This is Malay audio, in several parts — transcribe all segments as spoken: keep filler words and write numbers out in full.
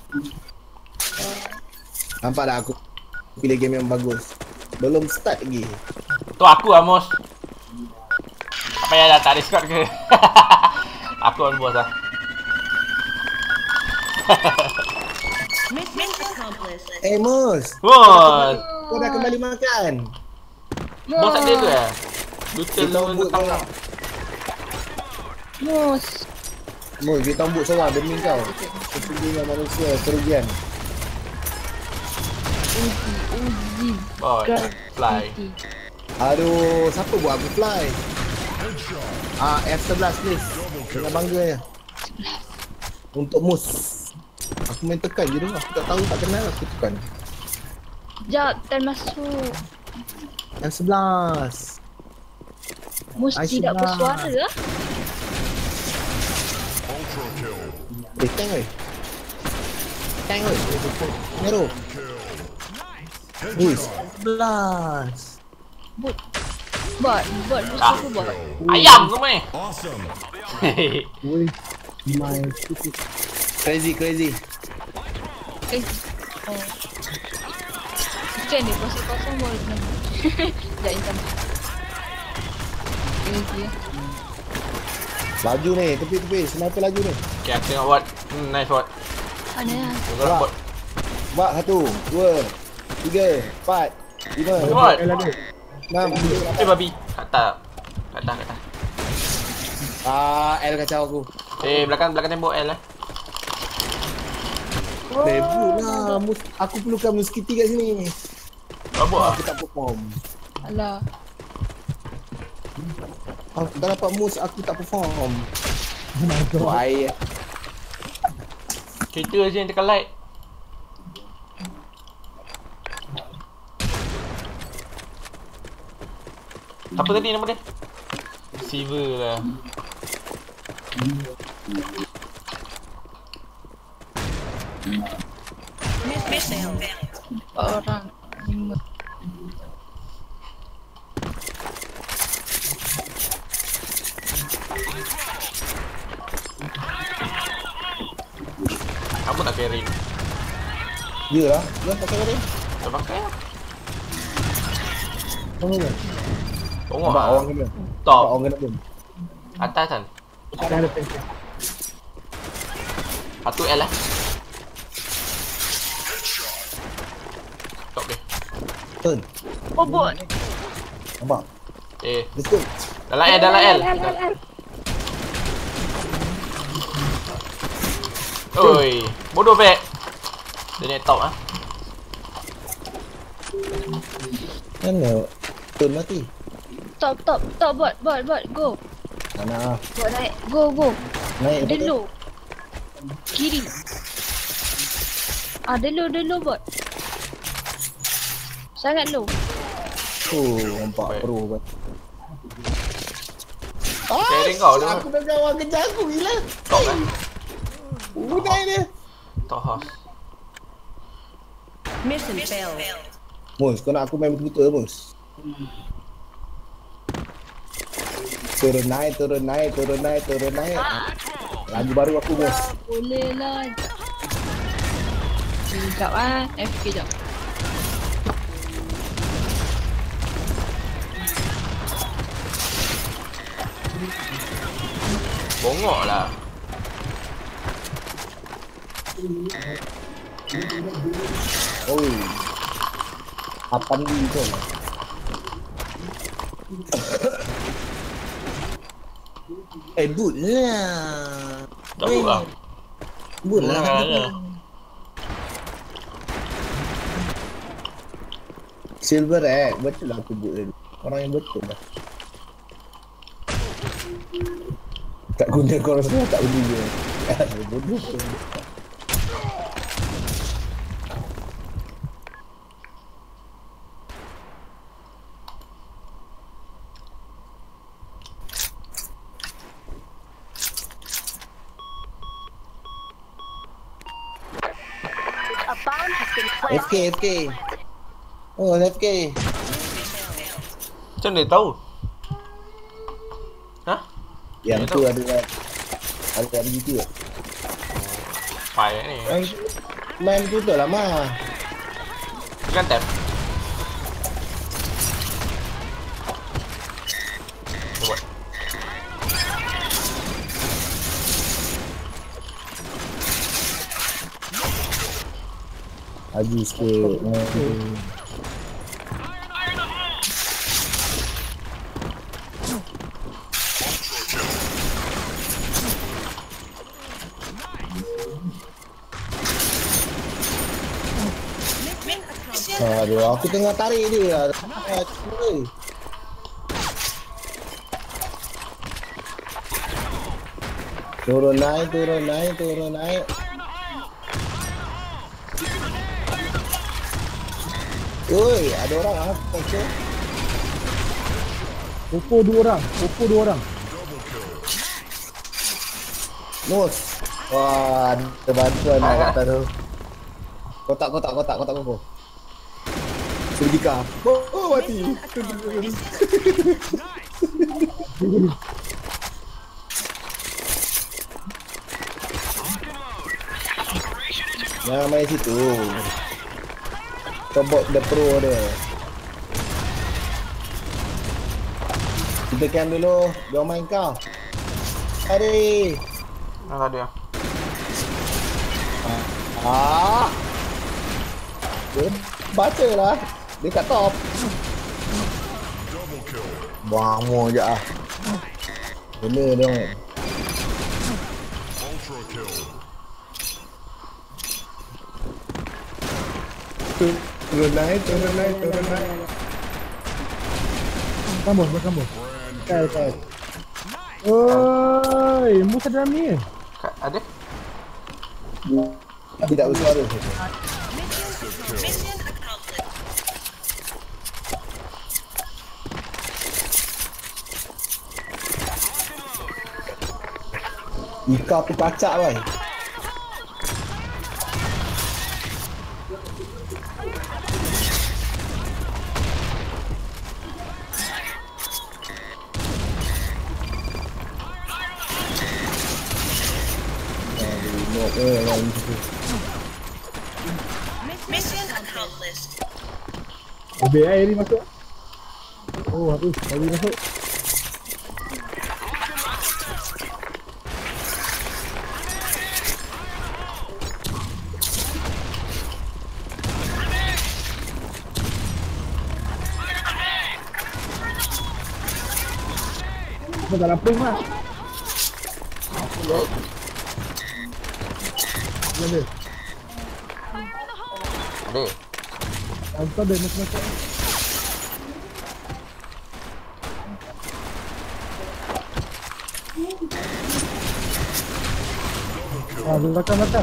Nampak tak aku pilih game yang bagus. Belum start lagi. Tu aku Amos. Apa ya dah tak Discord ke? Aku on bos lah. Eh Mus. Bos. Kau dah kembali makan. Bos ada ke? Duta Kita lu umbut kau. Mus. Mus, kita umbut seorang demi kau. Sesungguhnya manusia kerugian. Uji, uji. Bos, fly. Aduh, siapa buat aku fly? Ah, F sebelas please. Dengan bangganya. Untuk Mus. Aku main tekan je tu. Aku tak tahu, tak kenal aku tekan. Sekejap, time masuk. F sebelas. Mus tidak bersuara lah. Eh, tank weh. Tank weh. Nero. Wih, sebelas. Bot. Bot, bot, bot, Ah. bot. Ayam kau main. Wih, my crazy, crazy. Eh. Oh. Macam ni, kosong-kosong bol. Sekejap, intan. Ini dia. Laju ni, tepi-tepi. Sniper laju ni. Okay, aku tengok bot. Hmm, nice bot. Mana lah. Tengok lah bot. Bak, satu, dua, tiga, empat, lima, Bot. enam, tujuh, Eh lapan. babi. Kat atas. Kat atas, kat atas. Ah, L kacau aku. Eh, belakang belakang tembok L eh. Rebut lah. Mus, aku perlukan muskiti kat sini. Apa ah? Aku tak perform. Alah. Aku tak dapat mus, aku tak perform. Oh my god. Why? Kereta je yang tekan light. Apa tadi nama dia? Silver lah. Orang. Lima. Kamu tak carry. Ya lah, dia pakai apa dia? Tak pakai lah. Tunggu kan? Tengok Nampak lah. orang kena. Nampak Top. orang kena pun. Atas kan? Ada ada pencet. Satu L lah. Top dia. Turn. Oh, bot. Nampak? Eh, Let's go. dalam L, dalam L. Oi, bodoh pek. Dia naik top ah. Mana? Turn mati. Top, top, top, bot, bot, bot, go. Mana? Bot naik, go, go. Naik Dia low. Kiri. Ah, dia low, dia low, bot. Sangat low. Oh, nampak Baik. pro buat. Carry kau tu. Aku dah kawan kejar aku gila. Top kan? Udah dia. Top house. Mission failed. Mus, kau nak aku main betul-betul Mus? Turun naik, turun naik, turun naik, turun naik. Lagu baru aku Mus. Ah, boleh lah. Sekejap ah, F K jap. Bongok lah. Oi. Apa ni tu? Eh, boot lah. Tak buat lah. Boot lah. lah. Silver eh, betul lah aku boot tadi. Orang yang betul lah. Tak guna korang semua tak guna je. Bodoh tu. F K, F K. Oh, F K. Macam mana dia tahu? Hah? Yang Dia tu tahu. ada ada ada gitu. Payah ni. Yang Main betul lah mah. Kan tap. Buat. Lagi sikit. Hmm. Aduh, aku tengah tarik dia. Ah, cuy. Turun naik, turun naik, turun naik. Oi, ada orang ah, okay. Popo dua orang, Popo dua orang. Mus. Wah, ada bantuan nak kata tu. Kotak, kotak, kotak, kotak Popo. Sedika. Oh, oh mati. Jangan main situ. Kau bot the pro dia. Kita kan dulu. Jangan main kau. Hari. Mana dia? Ah. Dia baca lah. Dia kat top. Buang mu je ah. Benda dia. Turun naik, turun naik, turun naik. Kamu, kamu. Kai, kai. Oi, muka dalam ni. Ada? Tidak bersuara. Ika tu kacak kan? Mission accomplished. Lebih air ni masuk. Oh, habis. Habis masuk. Apa dalam ping lah. Ada. Ada. Entah deh macam-macam. Ah, belakang-belakang.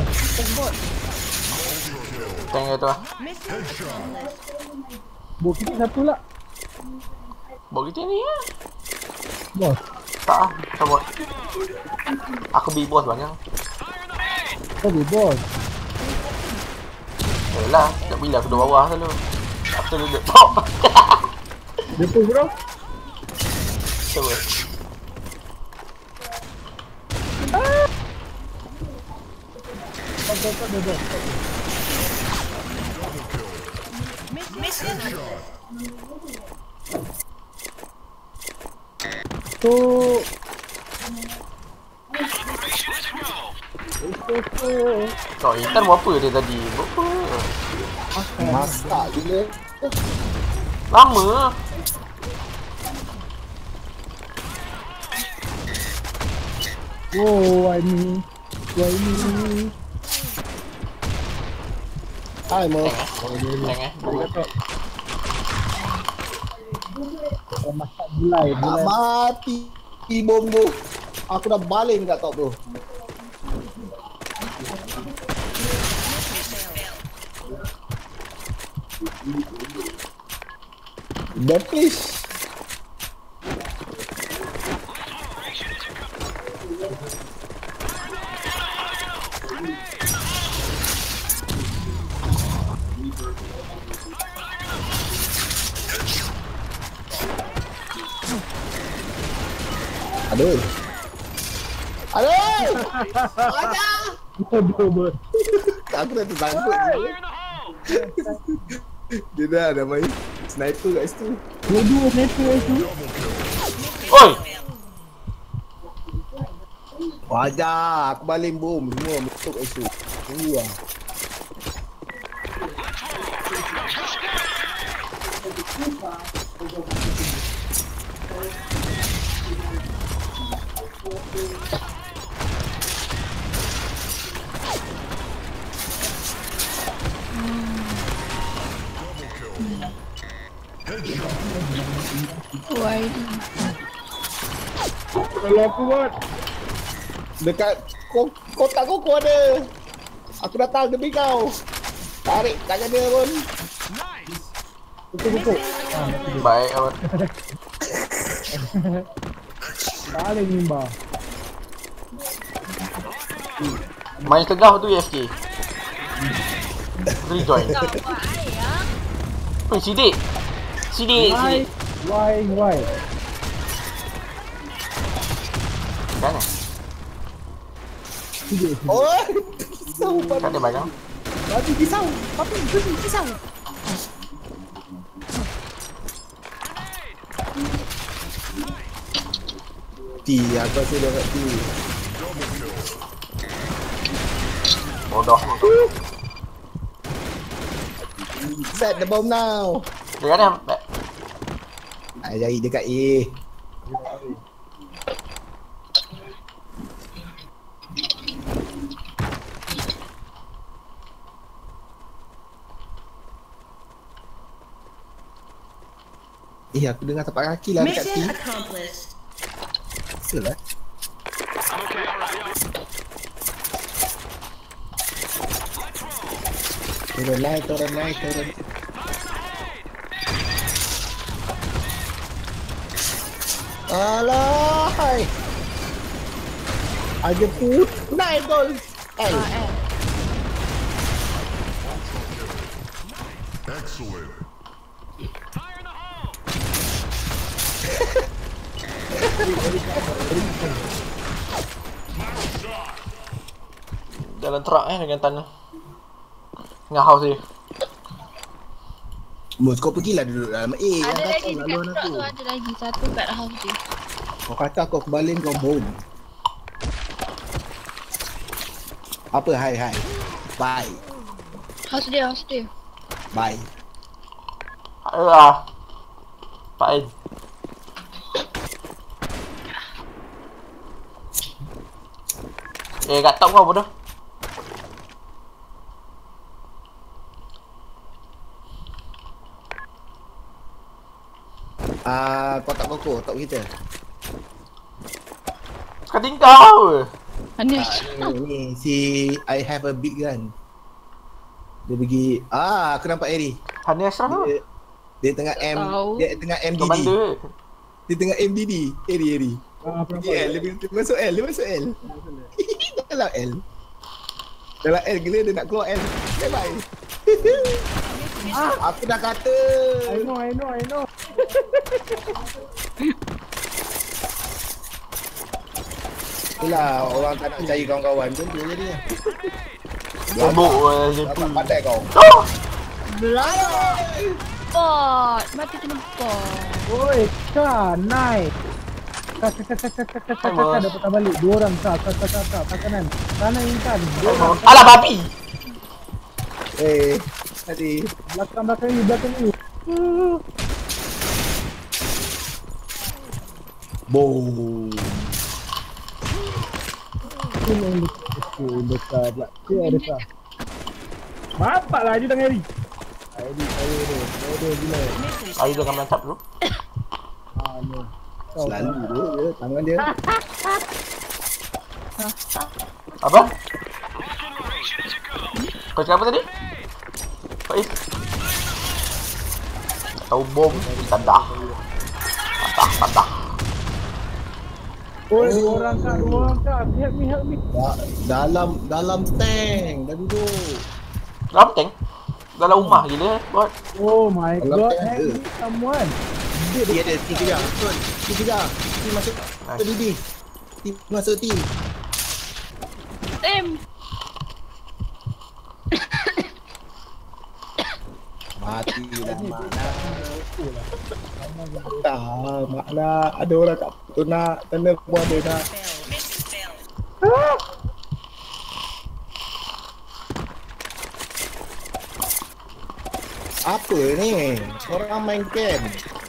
Tengok tu lah. Bok kita satu lah. Bok kita ni lah. Bos. Tak lah. Tak buat. Aku beli bos banyak. Kau beli bos. Yalah, tak bila aku duduk bawah selalu. Aku selalu duduk top. Dia pun bro. Coba. Kau kau kau dia bos. Mission Tu. So, Intan buat apa dia tadi? Buat apa? Masak gila. Lama. Oh, ini. Wah ini. Hai mo. Tengok eh. Masak gulai, Tak gulai. mati bom tu. Aku dah baling kat top tu. The fish. Aduh. Aduh. Ada. Aduh, bos. Aku dah tersangkut je. Dia dah dah main sniper kat situ. Dua-dua sniper kat situ. Oi! Wajar, aku baling bom semua masuk kat situ. Tunggu lah. Why? Kalau aku buat Dekat ko kotak koko ada. Aku datang demi kau. Tarik tangan dia pun. betul-betul. Baik awak. Paling nimba. Main tegah tu A F K. Rejoin. Oi, sidik. Sidik, Why? sidik. Why? Why? Kan? Oh, pisau Kan babi. dia banyak. Babi pisau. Babi babi pisau. T, aku rasa dia kat T. Bodoh. Set the bomb now. Dia kan dia. Ah, jari dekat A. Eh, aku dengar tapak kaki lah dekat T. Mission accomplished. Betul lah. Turun naik, turun naik, turun. Alah, hai. Aja put, naik gol. Eh, Ah, eh. Excellent. Jalan truck eh dengan tanah. Dengan house dia. Mus, kau pergilah duduk dalam A. Yang Ada kata lagi dekat laluan truck aku. tu, ada lagi satu kat house dia. Kau kata kau kebalik kau bom. Apa hai hai? Bye. House dia, house dia. Bye. Alah. Pak Ain. Eh, kat top kau bodoh. Ah, kotak koko, top kita. Kading kau. Mana? Ah, ni, ni si I have a big gun. Dia pergi, ah aku nampak Eri. Hani Ashraf tu. Dia, dia tengah M, Tahu. dia tengah M D D. Commander. Dia tengah M D D. Eri Eri. Ah, apa Dia L, dia, dia masuk L, dia masuk L. Dalam L. Dalam L gila dia nak keluar L. Bye bye. Ah, aku dah kata. I know, I know, I know. Itulah orang tak nak cari kawan-kawan pun tu jadi. Bobok eh dia Tak pun. pandai kau. Oh! Bot. Mati kena bot. Oi, Kak, nice. Kak, kak, kak, kak, kak, kak, kak, Hai, kak, dah patah balik. Dua orang, Kak, Kak, Kak, Kak, Kak, Kak, kanan. Kanan intan. Dua orang. Alah babi. Eh, tadi. Belakang, belakang ni, belakang ni. Uh. Boom. Ini yang dekat pula. Dia ada Kak. Bapak lah dia dengan Harry. Harry, saya dia. Saya dia gila. Ayo jangan mantap dulu. Ah, ni. Selalu tu dia tangan dia. Apa? Kau cakap apa tadi? Faiz? Tahu bom tandah. Tandah, tandah. Oi, dua orang Kak, dua orang Kak. Help me, help me. Da- dalam dalam tank dah duduk. Dalam tank? Dalam rumah gila buat. Oh my Dalam god, tank help ada. me someone. Dia ada T kejar. Betul. T kejar. T masuk ke D D. T masuk T. Tem. Matilah mak nak. Tak, mak nak. Ada orang kat tu nak. Tanda pun ada nak. Failed. Mission failed. Apa ni? Orang main camp.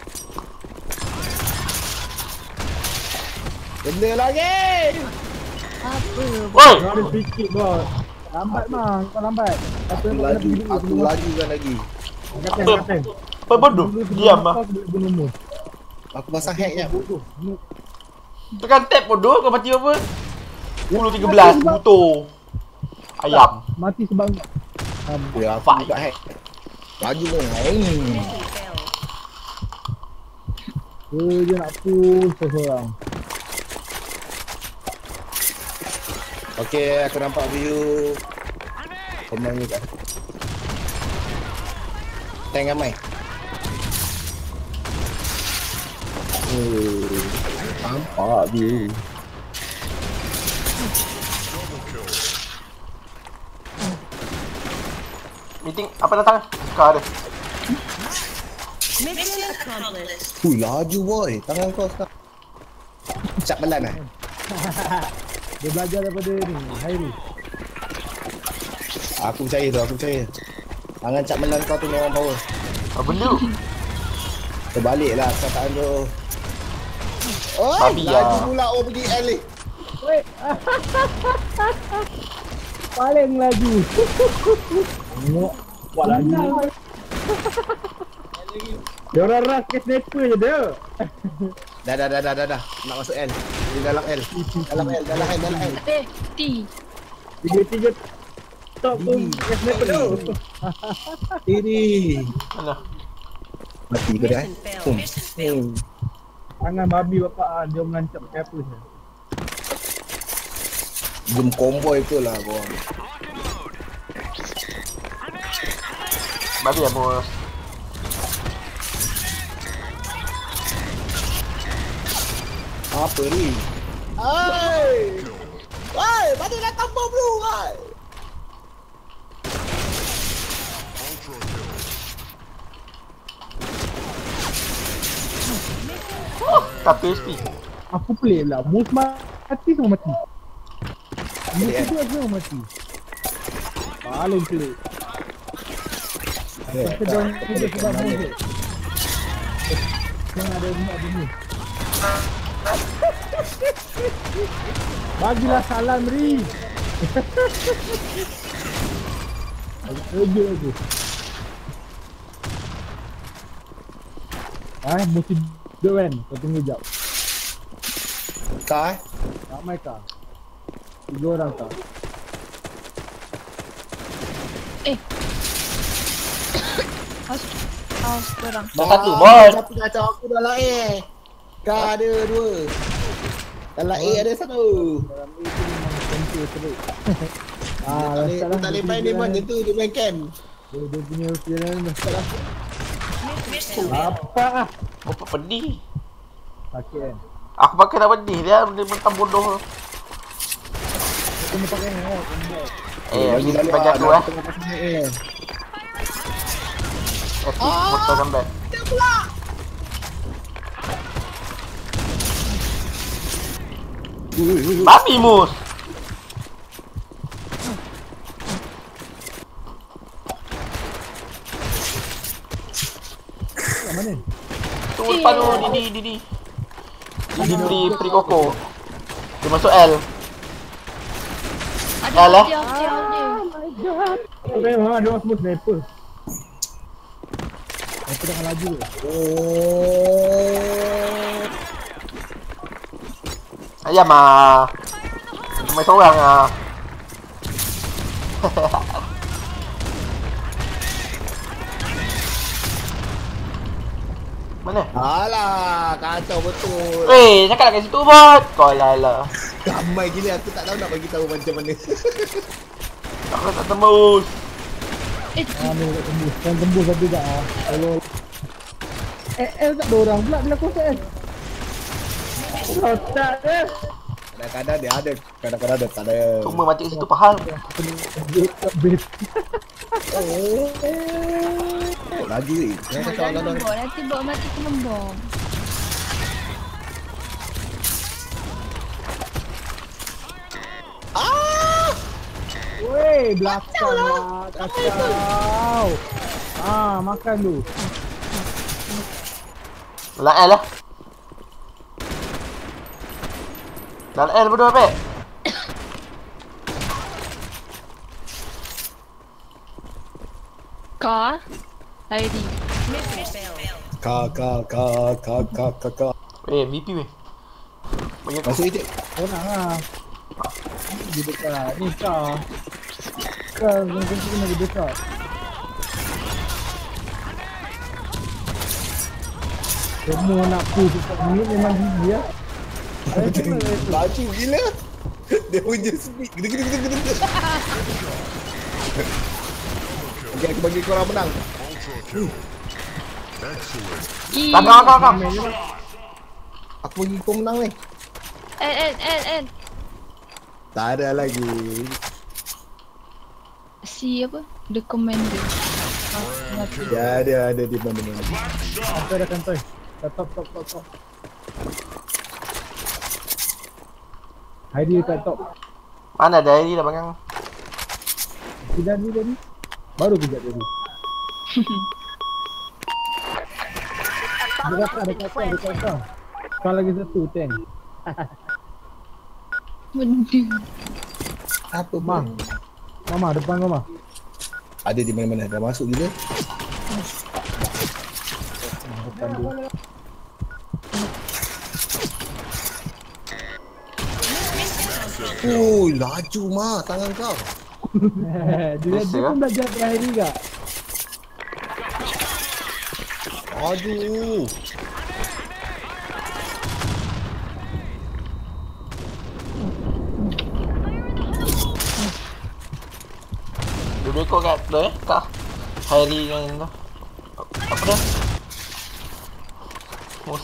Benda lagi. Apa? Woi! Kau ada sikit bos. Lambat mang, kau lambat. Apa Aku laju, aku laju kan lagi. Kata Apa? kata. Apa bodoh? Diam ah. Aku pasang hack je. Tekan tab bodoh, kau mati apa? sepuluh tiga belas buto. Ayam. Mati sebab Ya, aku Fight. buka hack. Laju pun main. Mission failed. dia je nak push seorang. Okey, aku nampak view. Komen ni kat. Tank ramai. Oh, nampak view. Meeting apa datang? Kau ada. Mission accomplished. Hui, laju boy. Tangan kau sekarang. Cap belan eh? Dia belajar daripada ni, Hairi. Aku percaya tu, aku percaya. Tangan cap belan kau tu memang power. Apa benda? Terbalik lah perkataan tu. Oi, Babi laju lah. pula O P D L ni. Weh. Paling laju. Tengok. Kuat lagi. Dia orang rush ke sniper je dia. Dah, dah, dah, dah, dah, dah. Nak masuk L. Di dalam L. Dalam L, dalam L, dalam L. Eh, T. Tiga-tiga top tu ke sniper tu. Ini. Mana? Mati kau dah eh. Mission failed. Hmm. Mission failed. Hmm. Tangan babi bapak ah, dia mengancam pakai apa je. Jom convoy tu lah korang. Babi ya bos. Apa ni? Hai! Woi, mana datang bom lu, hai? Tapi H P. Aku pelik lah. Mus mati semua mati. Mus Pelik, tu semua mati. Paling pelik. Ya, Kita dah kita sebab mus je. Jangan ada rumah ada mus. Bagilah salam Ri. Kerja tu. Ah, mesti dua kan? Kau tunggu jap. Kau eh? Ramai kah? Tiga orang kah? Eh. Haus. Haus korang. Dah satu bos. Satu kacau aku dalam A. Kau ada dua. Dalam A ada satu. Dalam ni tu memang tentu teruk. Dia Ah, tak boleh, dah dia tak boleh main dia main je tu, dia main camp. Dia, dia punya perjalanan dah start lah. Mission failed. Apa ah? Apa pedih? Sakit kan? Aku pakai tak pedih dia benda mentang bodoh. Kena pakai ni oh, kena. Eh, Lagi bagi lalu bagi ah, aku dah eh. tengah pasang A. Epic motor comeback. Ui, ui, ui. Babi mus. Kat mana? Tu depan tu Didi Didi. Didi beli beli koko. Dia masuk L. Ada Alah. dia, dia, dia. Aku tengok ah, dia orang semua sniper. Aku tengah laju ke? Oh. Ayam ah. Main seorang ah. Mana? Alah, kacau betul. Weh, cakap kat situ bot. Kau lah lah. Ramai gila, aku tak tahu nak bagi tahu macam mana. Aku tak tembus. Eh, Ah, ni tak tembus. Kan tembus satu tak ah. Kalau Eh, L tak ada orang pula bila kau L. Oh, tak eh. Kadang-kadang dia ada, kadang-kadang dia tak ada. Cuma mati kat situ pahal. Base. Oh, lagi ni. Saya kata Jangan orang bot, nanti bot mati kena bom. ah, Weh, belakang lah. Kacau. Ah, makan tu. Lain lah. Dalam L berdua Pek. Kau? Heidi. ka ka ka ka ka ka ka. Eh, M V P weh. Bagi aku. Masuk itu. Orang lah. Di dekat. Ni kau. Kau mungkin kena di dekat. Semua nak push dekat ni memang gigi ya. Laju gila. Dia punya speed. Gede gede gede gede. Okey, aku bagi korang menang. Ih. Kau kau kau. Aku bagi kau menang ni. N, N, N, N. Tak ada lagi. Si apa? The Commander. Ah, mati. Dia ada ada di mana-mana. Apa dah kantoi? Top top top top. Heidi dekat top. Mana ada Heidi dah bangang. Sudah ni tadi. Baru kejap tadi. Dekat dekat dekat dekat kau. Kau lagi satu tank. Benda. Apa Mah. bang? Mama depan kau mah. Ada di mana-mana. Dah masuk juga. Depan dia. Oh, laju mah tangan kau. Dia dia pun belajar terakhir ni kak. Aduh. Dua-dua kau kat tu eh. Kau. Heidi dengan tu. Apa dah? Mus.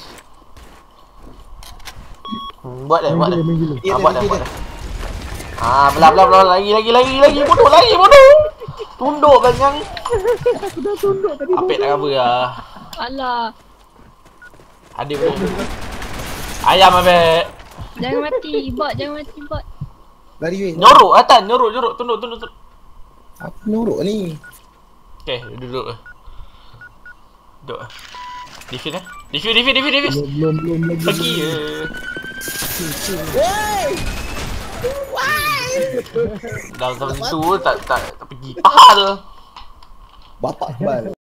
Hmm, buat dah, buat dah. Main gila. Ah, buat dah, buat dah. Ah, belah belah belah lagi lagi lagi lagi bodoh lagi bodoh. Tunduk bangang. Aku dah tunduk tadi. Apek tak cover ah. Alah. Adik bro. Ayam Apek. Jangan mati. Bot, jangan mati bot. Lari weh. Nyorok Atan, nyorok nyorok tunduk tunduk tunduk. Apa nuruk ni? Okey, duduk. Duduk. Defend eh. Defend defend defend defend. Belum belum belum lagi. Pergi je. Hey! Dah zaman tu tak tak tak pergi. Pahal. Bapak kebal.